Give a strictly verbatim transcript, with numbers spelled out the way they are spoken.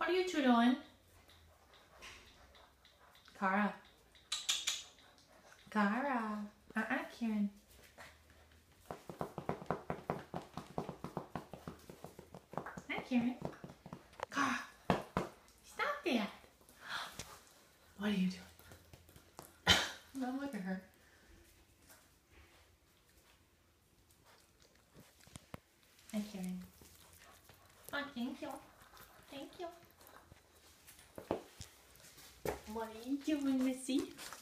What are you two doing? Cara. Cara. Uh-uh, Kieran. Hi, Kieran. Cara. Stop that. What are you doing? Don't look at her. Hi, Kieran. Oh, thank you. Thank you. What are you doing, Missy?